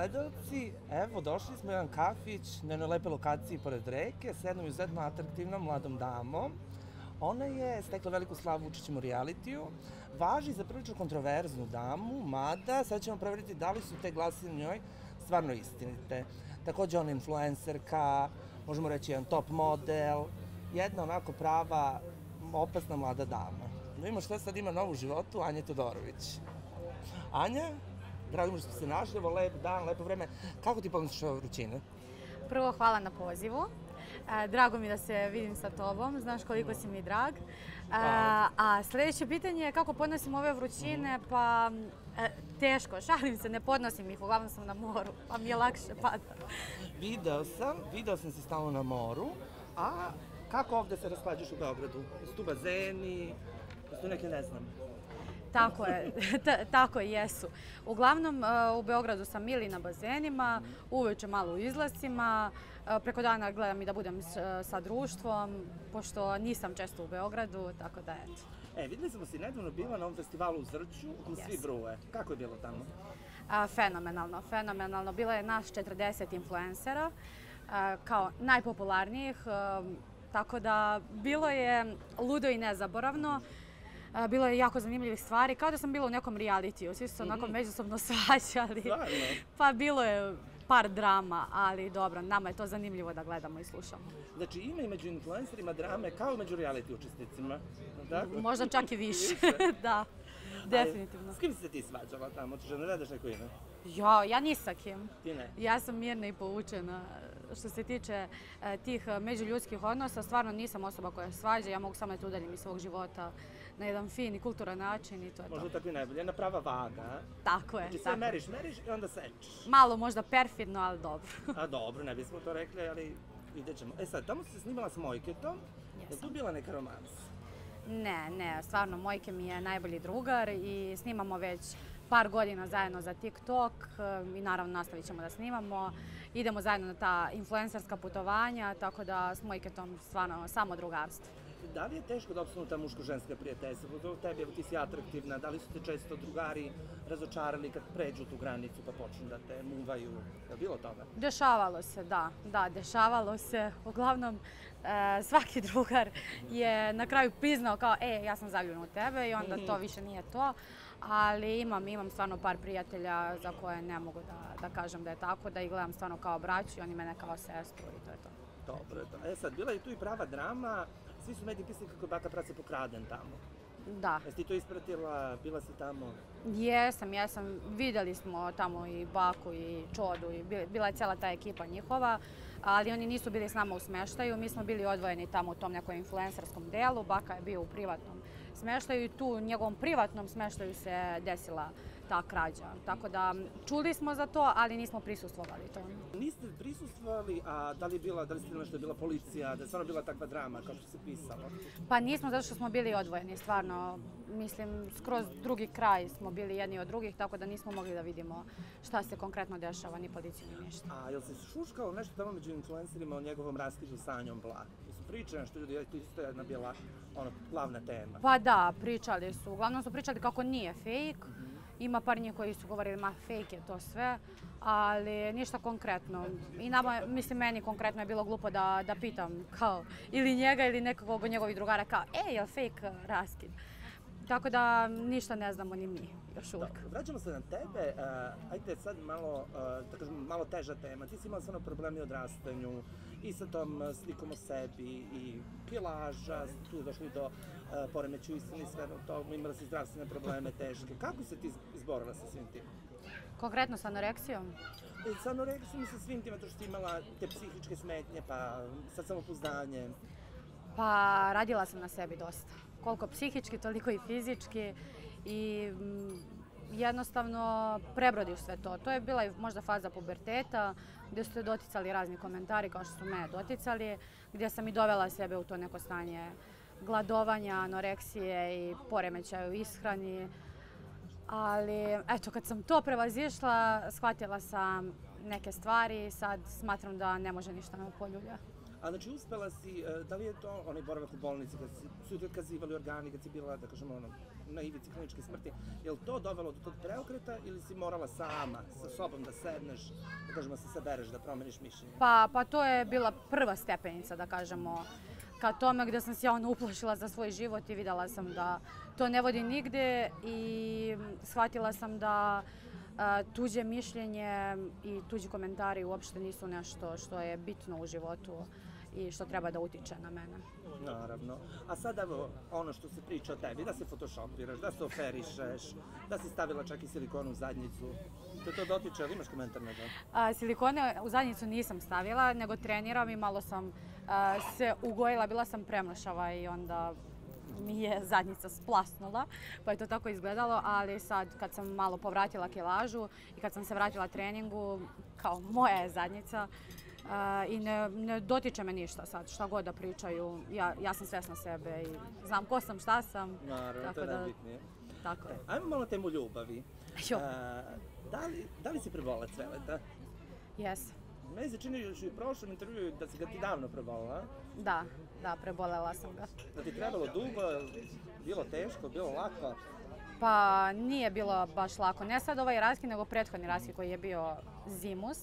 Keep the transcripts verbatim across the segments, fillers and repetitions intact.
gledalci, evo došli smo u jedan kafić na jednoj lepoj lokaciji pored reke s jednom izuzetno atraktivnom mladom damom. Ona je stekla veliku slavu učećem u realitiju, važi za prilično kontroverznu damu, mada sad ćemo proveriti da li su te glasine njoj stvarno istinite. Takođe ona je influencerka, možemo reći jedan top model, jedna onako prava, opasna mlada dama. Da vidimo šta sad ima novu životu, Anja Todorović. Anja, drago mi što se našli, evo lep dan, lepo vreme. Kako ti podnosiš ove vrućine? Prvo, hvala na pozivu. Drago mi da se vidim sa tobom, znaš koliko si mi drag. A sledeće pitanje je kako podnosim ove vrućine, pa teško, šalim se, ne podnosim ih, uglavnom sam na moru, pa mi je lakše pada. Video sam, video sam se stalno na moru, a kako ovde se rasklađaš u Beogradu? Su tu bazeni, su tu neke, ne znam. Tako je, tako i jesu. Uglavnom, u Beogradu sam ili na bazenima, uveče malo u izlascima, preko dana gledam i da budem sa društvom, pošto nisam često u Beogradu, tako da eto. E, videli smo si nedavno bila na ovom festivalu u Zrću, u Svi bruje. Kako je bilo tamo? Fenomenalno, fenomenalno. Bilo je nas četrdeset influencera, kao najpopularnijih, tako da bilo je ludo i nezaboravno. Bilo je jako zanimljivih stvari, kao da sam bila u nekom realitiju. Svi su se onako međusobno svađali. Pa bilo je par drama, ali dobro, nama je to zanimljivo da gledamo i slušamo. Znači ima i među influencerima drame kao i među reality učesnicima? Možda čak i više, da, definitivno. S kim si se ti svađala tamo? Ti ne radaš neko ime? Ja, ja ni sa kim. Ti ne? Ja sam mirna i povučena. Što se tiče tih međuljudskih odnosa, stvarno nisam osoba koja svađa, ja mogu samo da udaljim iz svog života na jedan fin i kulturan način i to je to. Možda tako i najbolje, jedna prava vaga, a? Tako je. Znači sve meriš, meriš i onda sečeš. Malo možda perfidno, ali dobro. A dobro, ne bismo to rekli, ali vidjet ćemo. E sad, tamo si se snimala s Mojketom, je tu bila neka romansa? Ne, ne, stvarno, Mojke mi je najbolji drugar i snimamo već par godina zajedno za TikTok i naravno nastavit ćemo da snimamo. Idemo zajedno na ta influencerska putovanja, tako da s Mojketom stvarno samo drugarstvo. Da li je teško da opstanu ta muško-ženska prijateljstva? Zbog tebi, evo ti si atraktivna, da li su te često drugari razočarali kad pređu tu granicu pa počnu da te muvaju? Je li bilo toga? Dešavalo se, da. Da, dešavalo se. Uglavnom, svaki drugar je na kraju priznao kao, e, ja sam zaljubljena u tebe i onda to više nije to. Ali imam, imam stvarno par prijatelja za koje ne mogu da, da kažem da je tako, da ih gledam stvarno kao braću i oni mene kao sestru i to je to. Dobro je to. E sad, bila je tu i prava drama, svi su mediji pisali kako je baka praca pokraden tamo. Da. Jesi ti to ispratila, bila si tamo? Jesam, jesam. Videli smo tamo i baku i čodu i bila je cijela ta ekipa njihova, ali oni nisu bili s nama u smeštaju, mi smo bili odvojeni tamo u tom nekom influencerskom delu, baka je bio u privatnom smeštaju i tu u njegovom privatnom smeštaju se desila ta krađa. Tako da čuli smo za to, ali nismo prisustvovali to. Niste prisustvovali, a da li je bila, da li ste nešto je bila policija, da je stvarno bila takva drama kao što se pisalo? Pa nismo, zato što smo bili odvojeni, stvarno. Mislim, skroz drugi kraj smo bili jedni od drugih, tako da nismo mogli da vidimo šta se konkretno dešava, ni policiju, ni ništa. A je li se šuškalo nešto tamo među influencerima o njegovom raskidu sa Anjom Blah? Su pričali nešto ljudi, to isto je jedna bila glavna tema. Pa da, pričali su. Uglavnom su pričali kako nije fejk. Ima par njih koji su govorili, ma fejk je to sve, ali ništa konkretno. I nama, mislim, meni konkretno je bilo glupo da, da pitam kao ili njega ili nekog od njegovih drugara kao, e, je li fejk raskid? Tako da ništa ne znamo ni mi još uvijek. Vraćamo se na tebe, ajde sad malo, da kažem, malo teža tema. Ti si imala stvarno problemi u odrastanju i sa tom slikom o sebi i kilaža, tu je došli do poremećaja ishrane i sve to, imala si zdravstvene probleme teške. Kako se ti izborila sa svim tim? Konkretno sa anoreksijom? Sa anoreksijom i sa svim tim, zato što si imala te psihičke smetnje, pa sa samopouzdanjem. Pa radila sam na sebi dosta. Koliko psihički, toliko i fizički i jednostavno prebrodiš sve to. To je bila i možda faza puberteta gdje su se doticali razni komentari kao što su me doticali, gdje sam i dovela sebe u to neko stanje gladovanja, anoreksije i poremećaja u ishrani. Ali eto, kad sam to prevazišla, shvatila sam neke stvari i sad smatram da ne može ništa me poljulja. A znači uspela si, e, da li je to onaj boravak u bolnici kad si, su ti otkazivali organi, kad si bila, da kažemo, ono, na ivici kliničke smrti, je li to dovelo do tog preokreta ili si morala sama sa sobom da sedneš, da kažemo, se sabereš, da promeniš mišljenje? Pa, pa to je bila prva stepenica, da kažemo, ka tome gde sam se ja ono uplašila za svoj život i videla sam da to ne vodi nigde i shvatila sam da a, tuđe mišljenje i tuđi komentari uopšte nisu nešto što je bitno u životu i što treba da utiče na mene. Naravno. A sad evo ono što se priča o tebi, da se photoshopiraš, da se oferišeš, da si stavila čak i silikonu u zadnjicu. Te to dotiče, ali imaš komentar na to? A, silikone u zadnjicu nisam stavila, nego treniram i malo sam a, se ugojila, bila sam premlašava i onda mi je zadnjica splasnula, pa je to tako izgledalo, ali sad kad sam malo povratila kilažu i kad sam se vratila treningu, kao moja je zadnjica, Uh, i ne, ne dotiče me ništa sad, šta god da pričaju, ja, ja sam svesna sebe i znam ko sam, šta sam. Naravno, to je najbitnije. Tako je. Ajmo malo temu ljubavi. Jo. Uh, da, li, da li si prebola Cveleta? Jes. Meni se čini još i u prošlom intervju da si ga ti davno prebola. Da, da, prebolela sam ga. Da ti trebalo dugo, bilo teško, bilo lako? Pa nije bilo baš lako, ne sad ovaj raskid, nego prethodni raskid koji je bio zimus.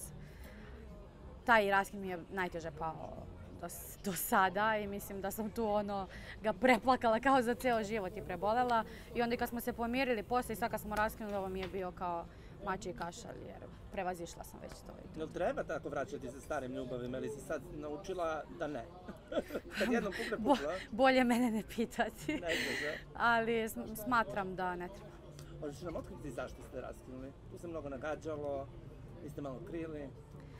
Taj raskid mi je najteže pao do, do sada i mislim da sam tu ono ga preplakala kao za ceo život i prebolela. I onda kad smo se pomirili posle i sad kad smo raskinuli, ovo mi je bio kao mačji kašalj jer prevazišla sam već to. Jel treba tako vraćati se starim ljubavima ili si sad naučila da ne? Kad jednom pukne pukla? Bo, bolje mene ne pitati. Ne znaš, ali smatram da ne treba. Hoćeš nam otkriti zašto ste raskinuli? Tu se mnogo nagađalo, vi ste malo krili.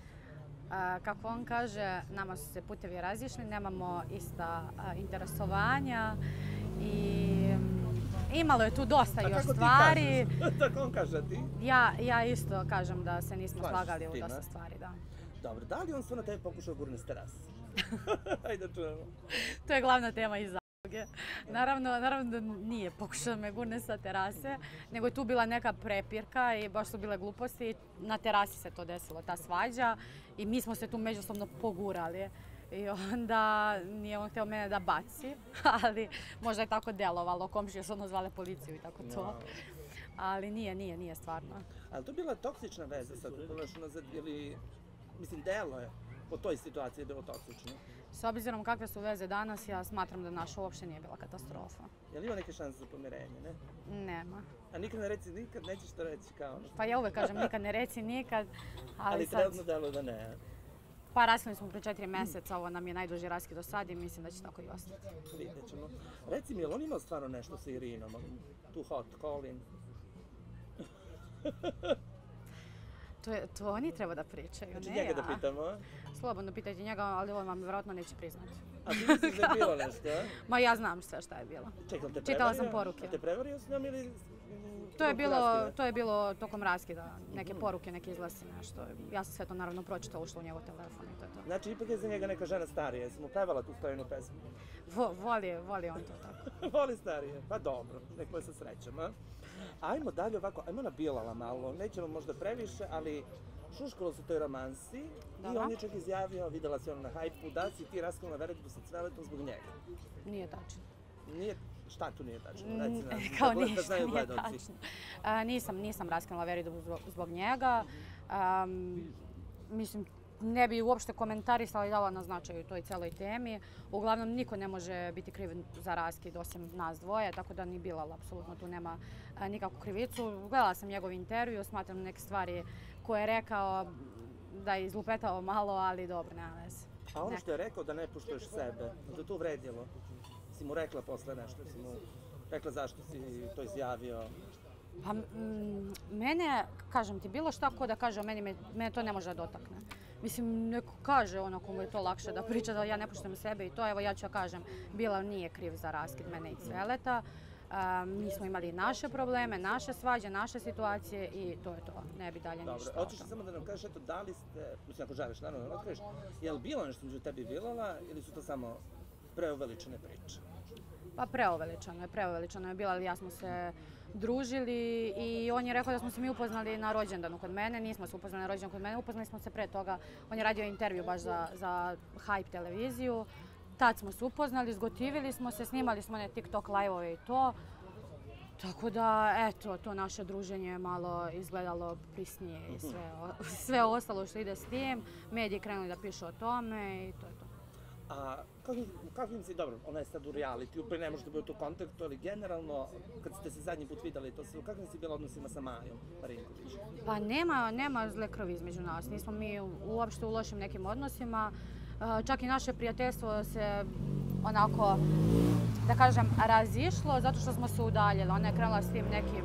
A, kako on kaže, nama su se putevi razišli, nemamo ista a, interesovanja i imalo je tu dosta a još stvari. Tako on kaže ti? Ja, ja isto kažem da se nismo Slažeš slagali u tim, dosta a? stvari, da. Dobro, da li on stvarno tebe pokušao gurne s terase? Ajde čujemo. To je glavna tema iz zaloge. Naravno, naravno da nije pokušao me gurne sa terase, nego je tu bila neka prepirka i baš su bile gluposti. Na terasi se to desilo, ta svađa i mi smo se tu međusobno pogurali. I onda nije on htio mene da baci, ali možda je tako delovalo, komšije su ono zvale policiju i tako to. Ali nije, nije, nije stvarno. Ali to je bila toksična veza sad, pogledaš unazad ili, mislim, delo je po toj situaciji je bilo toksično. S obzirom kakve su veze danas, ja smatram da naša uopšte nije bila katastrofa. Je li ima neke šanse za pomirenje, ne? Nema. A nikad ne reci nikad, nećeš to reći kao ono? Pa ja uvek kažem nikad ne reci nikad, ali, ali sad... trenutno delo da ne. Pa raskinuli smo pre četiri meseca, ovo nam je najduži raskid do sad i mislim da će tako i ostati. Vidjet ćemo. Reci mi, je li on imao stvarno nešto sa Irinom, tu hot calling? To, je, to oni treba da pričaju, znači, ne njega ja. da pitamo, a? Slobodno pitajte njega, ali on vam vjerojatno neće priznati. A ti misliš da je bilo nešto, a? Ma ja znam sve šta je bilo. Čekaj, te Čitala sam poruke. A te prevario s njom ili... To je, bilo, to je bilo tokom raskida, neke poruke, neke izglasi, nešto. Ja sam sve to naravno pročitala, ušla u njegov telefon i to je to. Znači, ipak je za njega neka žena starija, jesi mu pevala tu stojenu pesmu? Vo, voli, voli on to tako. Voli starije, pa dobro, nek mu je sa srećom, a? Ajmo dalje ovako, ajmo na Bilala malo, nećemo možda previše, ali šuškalo se toj romansi i on je čak izjavio, videla si ono na hajpu, da si ti raskinula veredbu sa Cveletom zbog njega. Nije tačno. Nije, šta tu nije tačno? Reci nam, kao da, ništa da nije tačno. A, nisam, nisam raskinula veredbu zbog, zbog njega. Um, mislim, ne bi uopšte komentarisala i dala na značaju toj celoj temi. Uglavnom, niko ne može biti kriv za raskid osim nas dvoje, tako da ni Bilal apsolutno tu nema a, nikakvu krivicu. Gledala sam njegov intervju, smatram neke stvari koje je rekao da je izlupetao malo, ali dobro, nema veze. A ono što je rekao da ne puštuješ sebe, da to vredilo? Si mu rekla posle nešto, si mu rekla zašto si to izjavio? Pa m, mene, kažem ti, bilo šta ko da kaže o meni, me, mene to ne može da dotakne. Mislim, neko kaže ono komu je to lakše da priča da ja ne puštam sebe i to, evo ja ću da kažem, Bilal nije kriv za raskid mene i Cveleta. Um, mi smo imali naše probleme, naše svađe, naše situacije i to je to, ne bi dalje Dobro, ništa. Dobro, hoćeš samo da nam kažeš, eto, da li ste, mislim ako želiš, naravno da otkriješ, je li bilo nešto među tebi i Bilala ili su to samo preuveličene priče? Pa preuveličano je, preuveličano je bila, ali ja smo se družili i on je rekao da smo se mi upoznali na rođendanu kod mene, nismo se upoznali na rođendanu kod mene, upoznali smo se pre toga, on je radio intervju baš za, za Hype televiziju, tad smo se upoznali, zgotivili smo se, snimali smo one TikTok live-ove i to, tako da, eto, to naše druženje je malo izgledalo prisnije i sve, sve ostalo što ide s tim, mediji krenuli da pišu o tome i to je to. A kako, kako si, dobro, ona je sad u realitiju, pre ne možete biti u kontaktu, ali generalno, kad ste se zadnji put videli to sve, kakvim si bila odnosima sa Majom Marinković? Pa nema, nema zle krvi između nas, nismo mi uopšte u lošim nekim odnosima. Čak i naše prijateljstvo se onako, da kažem, razišlo zato što smo se udaljili. Ona je krenula s tim nekim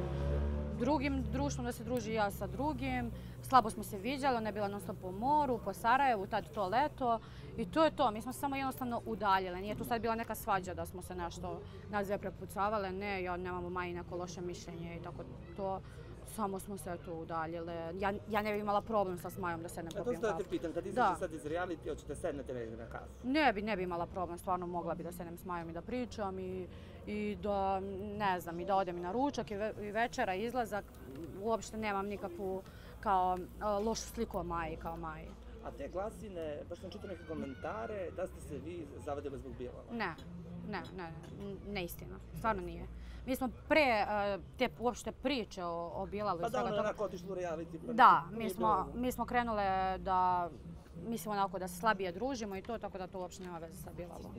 drugim društvom da se druži i ja sa drugim. Slabo smo se viđali, ona je bila non stop po moru, po Sarajevu, tad to leto. I to je to, mi smo se samo jednostavno udaljile. Nije tu sad bila neka svađa da smo se nešto nas dve prepucavale. Ne, ja nemam u Maji neko loše mišljenje i tako to. Samo smo se tu udaljile. Ja, ja ne bi imala problem sa s Majom da sednem popijem kafu. To ste da te pitam, kad izađe sad iz reality, hoćete sednete negdje na kafu? Ne bi, ne bi imala problem, stvarno mogla bi da sednem s Majom i da pričam i, i da, ne znam, i da odem i na ručak i, ve, i večera, i izlazak. Uopšte nemam nikakvu kao lošu sliku o Maji kao Maji. A te glasine, baš sam čitao neke komentare, da ste se vi zavadili zbog Bilala? Ne, ne, ne, ne istina, stvarno nije. Mi smo pre te uopšte priče o, o Bilalu i pa svega toga... Pa da, da, onako otišli u reality. Pa da, mi smo, mi smo krenule da, mislim onako da se slabije družimo i to, tako da to uopšte nema veze sa Bilalom.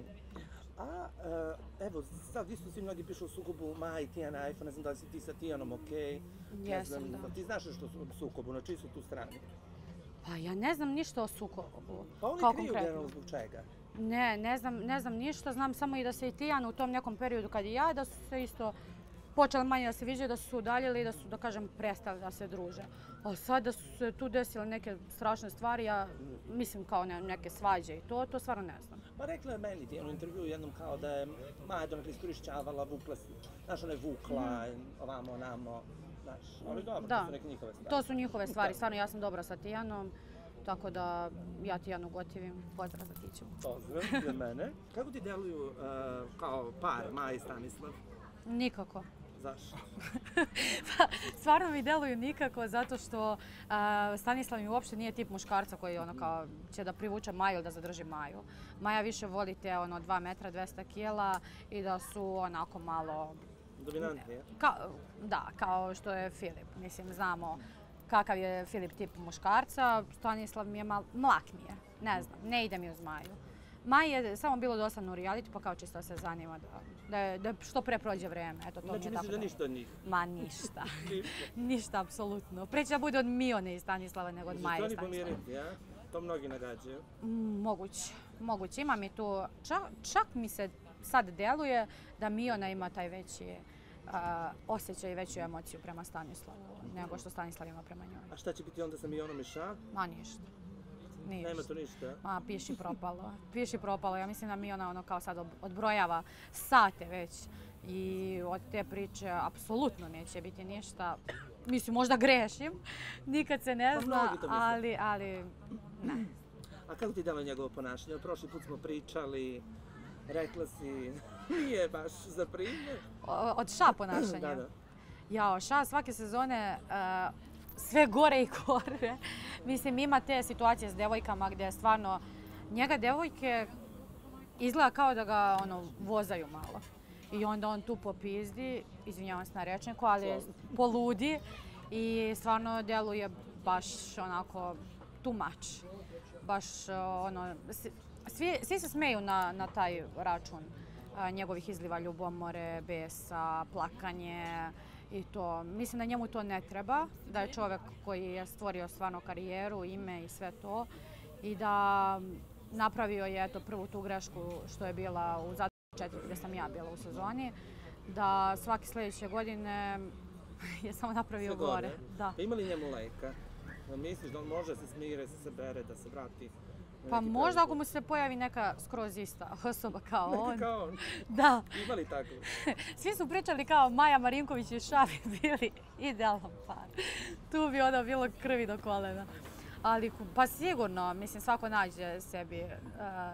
A, evo, sad isto svi mnogi pišu o sukobu Maja i Tijana iPhone, ne znam da li si ti sa Tijanom okej. Jesam, da. Ti znaš nešto o sukobu, na čiji su tu strani? Pa ja ne znam ništa o sukobu. Pa oni kriju generalno zbog čega? Ne, ne znam, ne znam ništa, znam samo i da se i Tijan u tom nekom periodu kad i ja, da su se isto počeli manje da se viđaju, da su se udaljili i da su, da kažem, prestali da se druže. A sad da su se tu desile neke strašne stvari, ja mislim kao ne, neke svađe i to, to stvarno ne znam. Pa rekla je meni Tijan u intervju jednom kao da je Maja donekle iskorišćavala, vukla se, znaš, ona je vukla, mm. ovamo, onamo, znaš, ali dobro, da, to su neke njihove stvari. To su njihove stvari, stvarno ja sam dobra sa Tijanom. Tako da ja Tijanu gotivim, pozdrav za Tiću. Pozdrav za mene. Kako ti deluju uh, kao par, Maja i Stanislav? Nikako. Zašto? Pa, stvarno mi deluju nikako zato što uh, Stanislav mi uopšte nije tip muškarca koji ono kao će da privuče Maju ili da zadrži Maju. Maja više voli te ono dva metra, dvesta kila i da su onako malo... Dominantnije? Ka, da, kao što je Filip. Mislim, znamo kakav je Filip tip muškarca, Stanislav mi je mal, mlak mi je, ne znam, ne ide mi uz Maju. Maji je samo bilo dosadno u reality, pa kao čisto se zanima da, da, da što pre prođe vreme. Eto, to znači mi je misliš da ništa od njih? Ma ništa, ništa apsolutno. Preće da bude od Mione i Stanislava nego od Maje i Stanislava. Znači, to oni pomiriti, ja? To mnogi nagađaju. Mm, moguće, moguće. Ima mi tu, čak, čak mi se sad deluje da Miona ima taj veći Uh, osjećaj i veću emociju prema Stanislavu nego što Stanislav ima prema njoj. A šta će biti onda sa Mijonom i Ša? Ma ništa. Ništa. Nema to ništa? Ma piši propalo. Piši propalo. Ja mislim da Mijona ono kao sad odbrojava sate već i od te priče apsolutno neće biti ništa. Mislim, možda grešim, nikad se ne zna, ali, ali ne. A kako ti dalo njegovo ponašanje? Prošli put smo pričali, rekla si, nije baš za primjer. Od Ša ponašanja? Da, da. Jao, Ša svake sezone uh, sve gore i gore. Mislim, ima te situacije s devojkama gdje stvarno njega devojke izgleda kao da ga ono, vozaju malo. I onda on tu popizdi, izvinjavam se na rečniku, ali poludi i stvarno djeluje baš onako too much. Baš ono, svi, svi se smeju na, na taj račun njegovih izliva ljubomore, besa, plakanje i to. Mislim da njemu to ne treba, da je čovjek koji je stvorio stvarno karijeru, ime i sve to i da napravio je eto prvu tu grešku što je bila u zadnjoj četiri gdje sam ja bila u sezoni, da svake sljedeće godine je samo napravio gore. gore. Da. Pa ima li njemu leka? Misliš da on može se smire, se sabere, da se vrati? Pa možda ako mu se pojavi neka skroz ista osoba kao on. Neka kao on? Da. Ima li tako? Svi su pričali kao Maja Marinković i Ša bi bili idealan par. Tu bi onda bilo krvi do kolena. Ali pa sigurno, mislim, svako nađe sebi uh,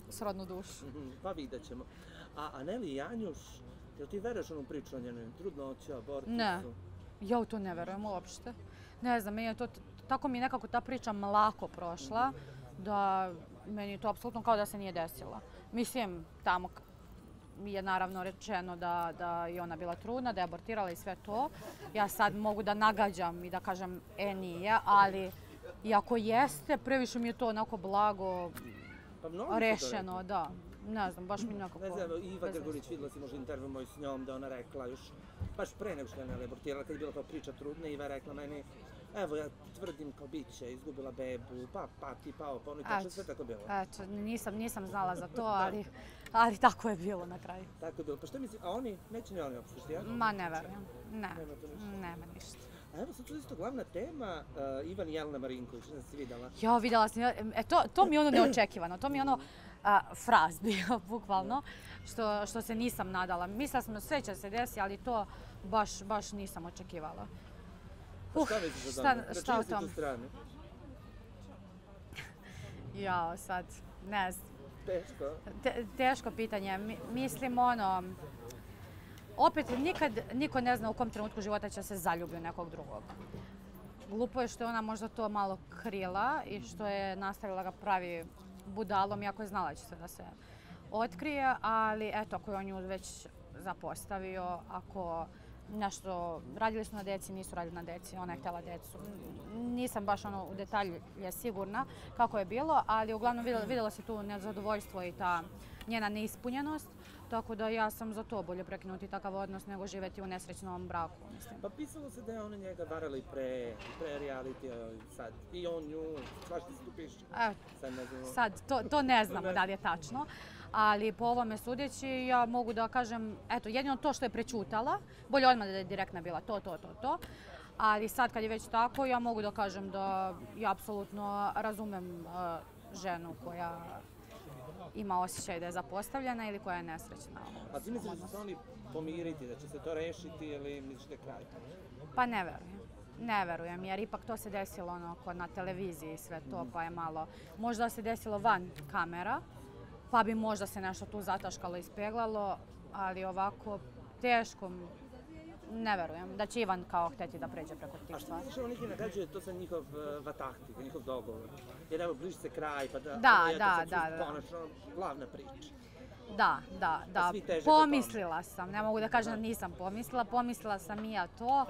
srodnu dušu. Pa vidjet ćemo. A Aneli Janjuš, jel ti veruješ onu priču o njenoj trudnoći, abortusu? Ne, ja u to ne verujem uopšte. Ne znam, meni je to, tako mi je nekako ta priča mlako prošla, da meni je to apsolutno kao da se nije desila. Mislim, tamo je naravno rečeno da, da je ona bila trudna, da je abortirala i sve to. Ja sad mogu da nagađam i da kažem, e nije, ali i ako jeste, previše mi je to onako blago pa rešeno, da. Ne znam, baš mi nekako... Ne znam, Iva Grgurić, vidjela si možda intervju moj s njom, da ona rekla još, baš pre nego što je Aneli abortirala, kad je bila kao priča trudne, Iva je rekla meni, evo ja tvrdim kao bit će, izgubila bebu, pa pati, pa ovo, pa ono i tako, sve tako bilo. Eto, nisam, nisam znala za to, ali, ali tako je bilo na kraju. Tako je bilo, pa što misli, a oni, neće ni oni opuštiti, ja? Ma ne verujem, ne, nema ništa. A evo sad tu isto glavna tema, uh, Ivan i Jelena Marinković, ne si vidjela? Ja, vidjela sam, e, to, to mi je ono neočekivano, to mi je ono a, fraz bio, bukvalno, što, što se nisam nadala. Mislila sam da sve će se desiti, ali to baš, baš nisam očekivala. Uh, šta misliš o tome? Šta, šta o tom? Jao, sad, ne znam. Teško? Te, teško pitanje. Mi, mislim, ono, opet nikad niko ne zna u kom trenutku života će se zaljubi u nekog drugog. Glupo je što je ona možda to malo krila i što je nastavila ga pravi budalom, iako je znala će se da se otkrije, ali eto, ako je on nju već zapostavio, ako nešto, radili su na deci, nisu radili na deci, ona je htjela decu. Nisam baš ono u detalje sigurna kako je bilo, ali uglavnom vidjela, vidjela se tu nezadovoljstvo i ta njena neispunjenost. Tako da ja sam za to bolje prekinuti takav odnos nego živjeti u nesrećnom braku, mislim. Pa pisalo se da je ona njega varala i pre, pre reality sad. I on nju, svašta se tu piše. E, sad, sad to, to ne znamo da li je tačno. Ali po ovome sudeći ja mogu da kažem, eto, jedino to što je prečutala, bolje odmah da je direktna bila to, to, to, to. Ali sad kad je već tako, ja mogu da kažem da ja apsolutno razumem uh, ženu koja ima osjećaj da je zapostavljena ili koja je nesrećna. A ti misliš da će se oni pomiriti, da će se to rešiti ili misliš da je kraj? Pa ne verujem. Ne verujem, jer ipak to se desilo ono, na televiziji i sve to, pa je malo... Možda se desilo van kamera, pa bi možda se nešto tu zataškalo i ispeglalo, ali ovako teško ne verujem da će Ivan kao hteti da pređe preko tih stvari. A što misliš ovo neki nagađuje to sa njihov uh, vatahtik, njihov dogovor? Jer evo bliži se kraj, pa da... Da, ono, da, da, da. Konačno, glavna priča. Da, da, da. Pomislila sam, ne mogu da kažem da nisam pomislila, pomislila sam i ja to,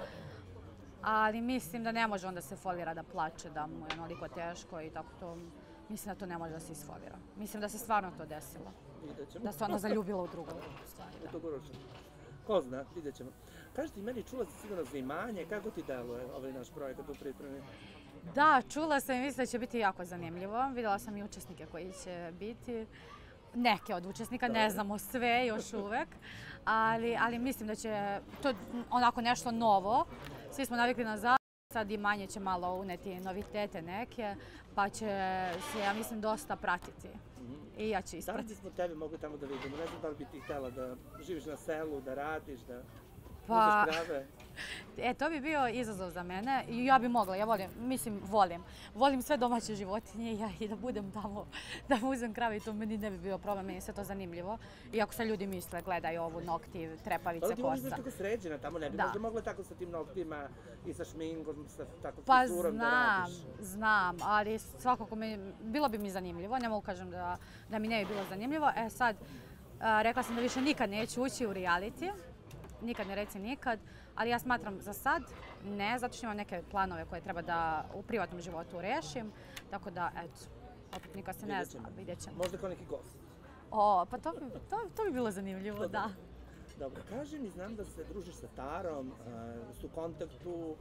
ali mislim da ne može onda se folira da plače, da mu je onoliko teško i tako to. Mislim da to ne može da se isfolira. Mislim da se stvarno to desilo. Da se ona zaljubila u drugu stvari. Da. Dugoročno. Ko zna, vidjet ćemo. Kaži ti, meni čula si sigurno za imanje, kako ti deluje ovaj naš projekat u pripremi? Da, čula sam i mislim da će biti jako zanimljivo. Vidjela sam i učesnike koji će biti. Neke od učesnika, ne znamo sve još uvek, ali, ali mislim da će to onako nešto novo. Svi smo navikli na zapad, sad imanje će malo uneti novitete neke, pa će se, ja mislim, dosta pratiti. I ja ću ispratiti. Da li bismo tebe mogli tamo da vidimo? Ne znam da li bi ti htjela da živiš na selu, da radiš, da pa, uzeš krave? E, to bi bio izazov za mene i ja bi mogla, ja volim, mislim, volim. Volim sve domaće životinje ja, i da budem tamo, da uzem krave i to meni ne bi bio problem, meni je sve to zanimljivo. Iako se ljudi misle, gledaj ovu nokti, trepavice, kosa. Ali ti voliš da tako sređena, tamo ne bi da. Možda mogla tako sa tim noktima i sa šminkom, sa tako pa frisurom znam, da radiš? Pa znam, ali svakako mi, bilo bi mi zanimljivo, ne mogu kažem da, da mi ne bi bilo zanimljivo. E sad, a, rekla sam da više nikad neću ući u reality. Nikad ne reci nikad, ali ja smatram za sad ne, zato što imam neke planove koje treba da u privatnom životu rešim, tako da, eto, opet nikad se ne zna, vidjet ćemo. Možda kao neki gost? O, pa to, to, to bi bilo zanimljivo, da. Dobro, kaži mi, znam da se družiš sa Tarom, da su u kontaktu,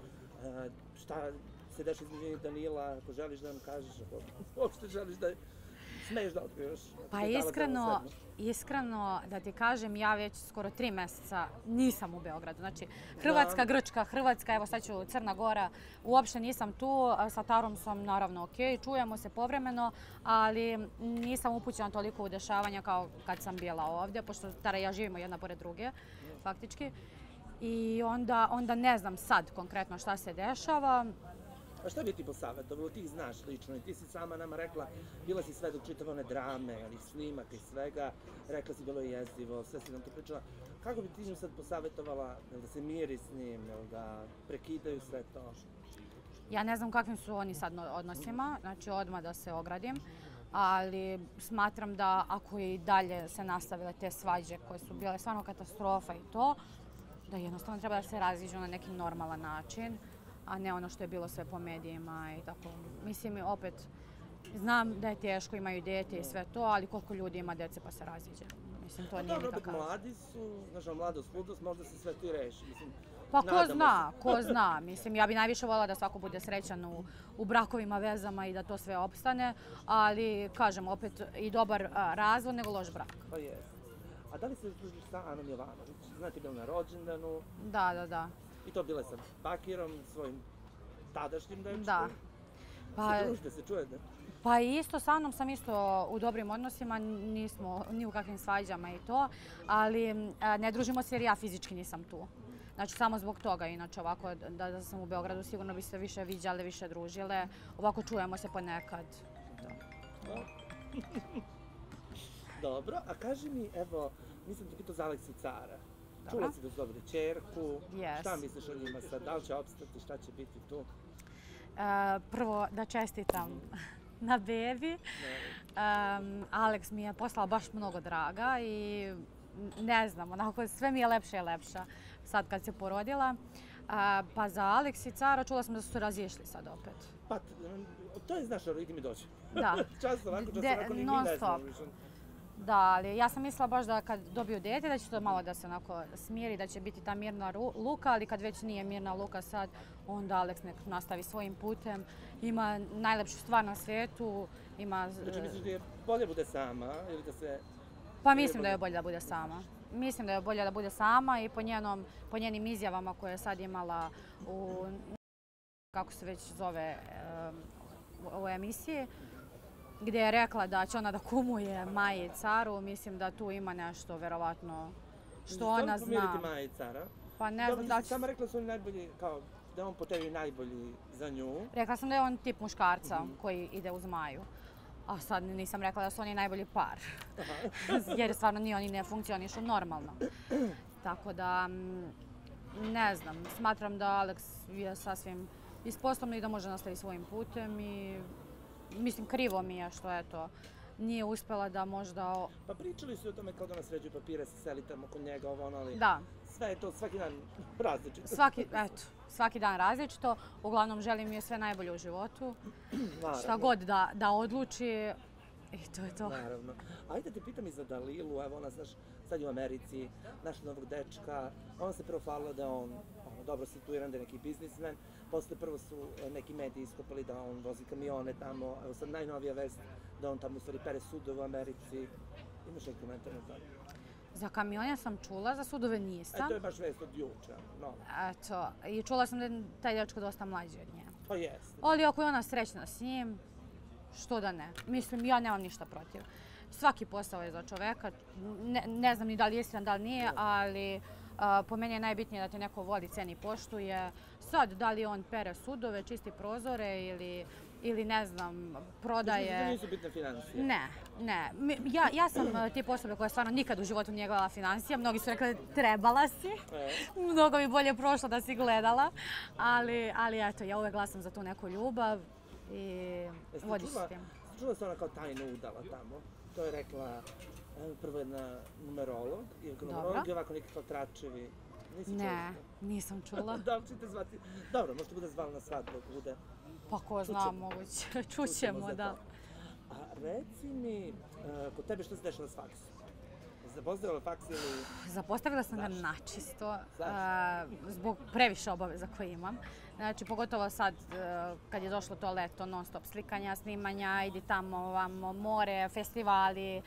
šta se deša između njih Danila, ako želiš da nam kažeš, ako uopšte želiš da smiješ da otkrivaš. Pa iskreno, iskreno da ti kažem, ja već skoro tri mjeseca nisam u Beogradu. Znači, Hrvatska, Grčka, Hrvatska, evo sad ću Crna Gora, uopšte nisam tu. Sa Tarom sam naravno okej, čujemo se povremeno, ali nisam upućena toliko u dešavanja kao kad sam bila ovdje, pošto Tara i ja živimo jedna pored druge, faktički. I onda, onda ne znam sad konkretno šta se dešava. A šta bi ti posavjetovalo? Ti ih znaš lično i ti si sama nama rekla, bila si sve dok čitava one drame, onih snimaka i svega, rekla si bilo je jezivo, sve si nam to pričala. Kako bi ti nju sad posavjetovala, jel da se miri s njim, jel da prekidaju sve to? Ja ne znam kakvim su oni sad odnosima, znači odmah da se ogradim, ali smatram da ako i dalje se nastavile te svađe koje su bile stvarno katastrofa i to, da jednostavno treba da se raziđu na neki normalan način, a ne ono što je bilo sve po medijima i tako. Mislim, opet, znam da je teško, imaju dete i sve to, ali koliko ljudi ima dece pa se raziđe. Mislim, to nije nikakav. nikakav. Dobro, mladi su, znaš, mladost, ludost, možda se sve ti reši. Mislim, pa ko zna, ko zna. Mislim, ja bi najviše voljela da svako bude srećan u, u brakovima, vezama i da to sve opstane, ali, kažem, opet i dobar a, razvod nego loš brak. Pa jest. A da li se družiš sa Anom Jovanović? Znate, bila na rođendanu. Da, da, da. I to bila sa Bakirom, svojim tadašnjim dečkom. Da. Pa, se družite, se čujete? Pa isto sa mnom sam isto u dobrim odnosima, nismo ni u kakvim svađama i to, ali ne družimo se jer ja fizički nisam tu. Znači samo zbog toga, inače ovako da, da sam u Beogradu sigurno bi se više viđale, više družile, ovako čujemo se ponekad. Da. Dobro, a kaži mi, evo, nisam ti pitao za Aleksi Cara. Dobro. Čula si da su dobili čerku, Yes. Šta misliš o njima sad, da li će opstati, šta će biti tu? E, prvo da čestitam na bebi. Um, Aleks mi je poslala baš mnogo draga i ne znam, onako sve mi je lepše i lepša sad kad se porodila. Uh, pa za Aleks i Cara čula sam da su se razišli sad opet. Pa, to je znaš, idi mi doći. Da. Čas ovako, čas De, ovako, ni mi non ne stop. znamo više. Da, ali ja sam mislila baš da kad dobiju dete da će to malo da se onako smiri, da će biti ta mirna luka, ali kad već nije mirna luka sad, onda Aleks nek nastavi svojim putem. Ima najlepšu stvar na svijetu, ima... Znači, misliš da je bolje bude sama ili da se... Pa mislim da je bolje da bude sama. Mislim da je bolje da bude sama i po, njenom, po njenim izjavama koje je sad imala u, kako se već zove, u, u emisiji, gdje je rekla da će ona da kumuje Maji i Caru, mislim da tu ima nešto, verovatno, što ona zna. Što li pomiriti Maja i Cara? Pa ne Dobro, znam da će... sama rekla su oni najbolji, kao, da je on po tebi najbolji za nju. Rekla sam da je on tip muškarca Mhm. koji ide uz Maju. A sad nisam rekla da su oni najbolji par. Jer stvarno ni oni ne funkcionišu normalno. Tako da, mm, ne znam, smatram da Aleks je sasvim isposobno i da može nastaviti svojim putem i mislim, krivo mi je što eto, nije uspjela da možda... o- Pa pričali su o tome kao da nas sređuju papire, se seli tamo kod njega, ovo ono, ali Da, sve je to svaki dan različito. svaki, eto, svaki dan različito. Uglavnom želim joj sve najbolje u životu. Naravno, Šta god da, da odluči i to je to. Naravno. Ajde te pitam i za Dalilu, evo ona, znaš, sad je u Americi, našla novog dečka, ona se prvo falila da je on ono, dobro situiran, da je neki biznismen, posle prvo su e, neki mediji iskopali da on vozi kamione tamo, evo sad najnovija vest da on tamo u stvari pere sudove u Americi. Imaš neki komentar na to? Za kamione sam čula, za sudove E, nisam. to je baš vest od juče, no. Eto, i čula sam da je taj dečko dosta mlađi od nje. Pa jeste. Ali ako je ona srećna s njim, što da ne. Mislim, ja nemam ništa protiv. Svaki posao je za čoveka, ne, ne znam ni da li je istina, da li nije, ali a, po meni je najbitnije da te neko voli, ceni, poštuje. Sad, da li on pere sudove, čisti prozore ili, ili ne znam, prodaje... Znači, nisu bitne financije? Ne, ne. Mi- Ja, ja sam a, tip osobe koja stvarno nikad u životu nije gledala financije. Mnogi su rekli trebala si. E, Mnogo bi bolje prošlo da si gledala. Ali, ali eto, ja uvek glasam za tu neku ljubav i jeste vodiš čula- s tim. Čula se ona kao tajno udala tamo. To je rekla e, prvo jedna numerolog, i numerolog i ovako neki kao tračevi. Nisi čula Ne, to? nisam čula. Da li ćete zvati? Dobro, možda bude zvala na svadbu ako bude. Pa ko zna, Čućemo. moguće. Čućemo, za da. to. A reci mi, e, kod tebe što se dešava s faksom? Zapozdravila faks ili... Zapostavila sam ga Zašto? načisto, Zašto? a, zbog previše obaveza koje imam. Znači, pogotovo sad e, kad je došlo to leto, non stop slikanja, snimanja, idi tamo, ovamo, more, festivali,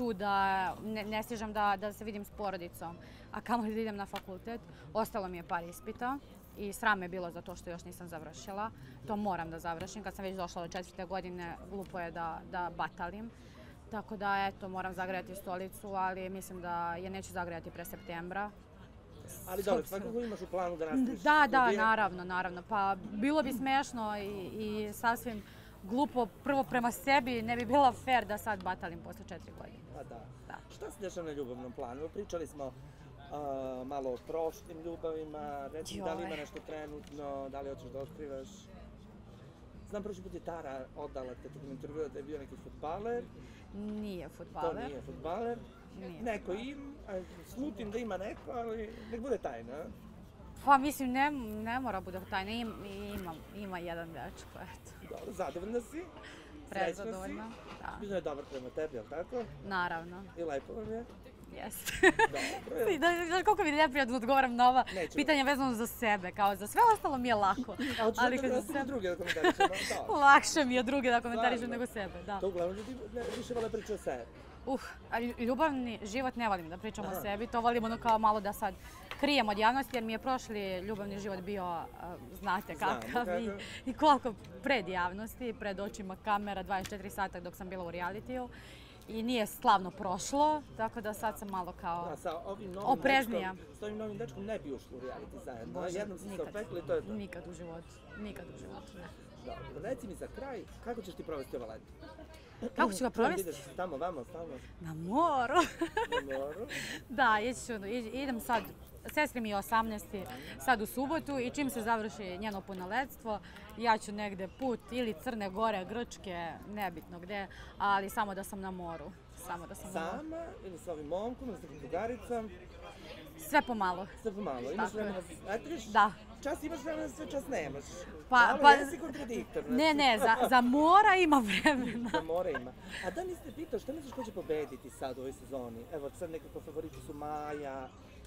čuda, ne, ne stižem da, da se vidim s porodicom, a kamoli da idem na fakultet. Ostalo mi je par ispita i sram me bilo za to što još nisam završila. To moram da završim. Kad sam već došla do četvrte godine, glupo je da, da batalim. Tako da, eto, moram zagrejati stolicu, ali mislim da je neću zagrejati pre septembra. Ali dobro, svakako imaš u planu da nastaviš Da, da, studije? naravno, naravno. Pa bilo bi smešno i, i sasvim glupo prvo prema sebi, ne bi bilo fair da sad batalim posle četiri godine. Pa da. Da. Šta se dešava na ljubavnom planu? Pričali smo a, malo o prošlim ljubavima, reci da li ima Joj. nešto trenutno, da li hoćeš da otkrivaš? Znam, prošli put je Tara odala te tokom intervjua da je bio neki fudbaler, Nije to fudbaler. nije fudbaler. Nije. Neko im, a, slutim da ima neko, ali nek bude tajna. a? Pa mislim, ne, ne mora bude tajna, Im, ima, ima jedan dečko, eto. Dobro, zadovoljna si? Srećna si? Prezadovoljna, da. Mislim da je dobar prema tebi, jel tako? Naravno, I lepo vam je? jeste. Dobro. I da, da, koliko mi je neprijatno da odgovaram na ova Nećemo. pitanja vezano za sebe, kao za sve ostalo mi je lako. A hoćeš Ali da kad za da sebe, druge da komentarišemo? Da. lakše mi je druge da komentarišem Stvarno? nego sebe, da. To uglavnom ljudi ne, više vole pričati o sebi. Uh, a lju- ljubavni život ne volim da pričam Aha. o sebi, to volim ono kao malo da sad krijem od javnosti jer mi je prošli ljubavni život bio, a, znate Znamo kakav i, kakav. i koliko pred javnosti, pred očima kamera dvadeset četiri sata dok sam bila u realitiju i nije slavno prošlo, tako da sad sam malo kao Da, sa ovim novim opreznija. dečkom, s ovim novim dečkom ne bi ušli u reality zajedno. Bože, Jednom ste se nikad. opekli, to je to. Nikad u životu, nikad u životu, ne. Dobro, reci mi za kraj, kako ćeš ti provesti ovo leto? Kako ću ga provesti? Ideš tamo, vamo, tamo, Na moru. na moru. Da, ići ću, i- idem sad, sestri mi je osamnaesti sad u subotu i čim se završi njeno punoletstvo, ja ću negde put ili Crne Gore, Grčke, nebitno gde, ali samo da sam na moru. Samo da sam na moru. Sama ili sa ovim momkom ili sa nekom drugaricom, Sve pomalo. sve pomalo. Imaš Tako je. vremena da se etriš? Da. Čas imaš vremena, sve čas nemaš. Pa- Malo pa- jesi kontradiktor. Ne, ne, za, za mora ima vremena. Da mora ima. A da niste pitao, šta misliš ko će pobediti sad u ovoj sezoni? Evo sad nekako favoriti su Maja,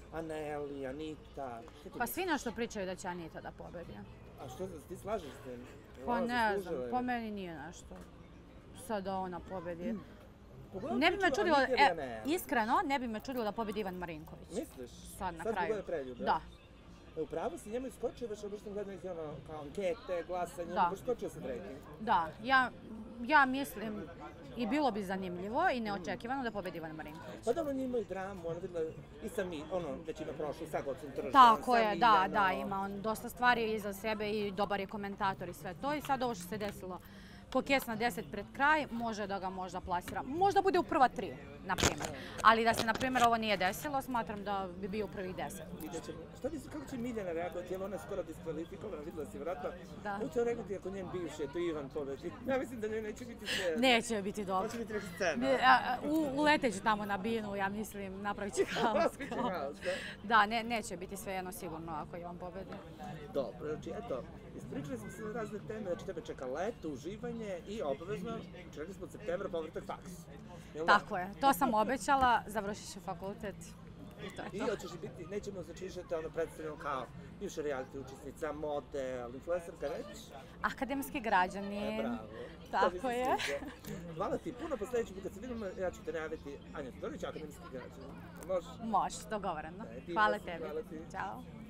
Aneli, Anita. Šta ti Pa misliš? svi nešto pričaju da će Anita da pobedi. A što ti slažeš s tim? Jel Pa ona ne znam, zaslužila ili? po meni nije nešto. Sad da ona pobedi. Uglavnom Ne bi me pričaju čudilo, Anita ili e, Aneli. iskreno, ne bi me čudilo da pobedi Ivan Marinković. Misliš? Sad na Sad kraju. zbog ove preljube? Da. E, upravo si njemu iskočio, već obično gledam ih ono, kao ankete, glasanje, Da. baš skočio se rating. Da, ja, ja mislim i bilo bi zanimljivo i neočekivano da pobedi Ivan Marinković. Pa dobro, on ima i dramu, ono videla i sa mi, ono, već ima prošlu, sa Gocom Tržan, Tako sa je, da, da, Miljanom. ima on dosta stvari iza sebe i dobar je komentator i sve to. I sad ovo što se desilo ko kes na deset pred kraj, može da ga možda plasira. Možda bude u prva tri, na primjer. Ali da se, na primjer, ovo nije desilo, smatram da bi bio u prvih deset. Vidjet ćemo. Šta misliš, kako će Miljana reagovati, jer ona je skoro diskvalifikovana, videla si vratno. Da. Kako će reagovati ako njen bivši, to Ivan pobedi? Ja mislim da njoj neće biti sve. Neće biti dobro. Hoće biti neka scena. A, a, u- Uletet ću tamo na binu, ja mislim, napravit će haos. Biće kao. haos, da? Da, ne, neće biti svejedno sigurno ako je on pobedi. Dobro, znači eto, ispričali smo se na razne teme, znači tebe čeka leto, uživanje i obavezno, čekali smo od septembra povratak faks. Jel da? Tako je, to sam obećala, završit ću fakultet i to je I to. hoćeš biti, nećemo znači više te ono predstavljeno kao bivša reality učesnica, model, influencerka već. Akademski građani. E, bravo. Tako To mi se je. sviđa. Hvala ti puno, po sljedeći put kad se vidimo, ja ću te najaviti Anja Todorić, akademski građan. Može? Može, dogovoreno. E, divna Hvala si, tebi. hvala ti. Ćao.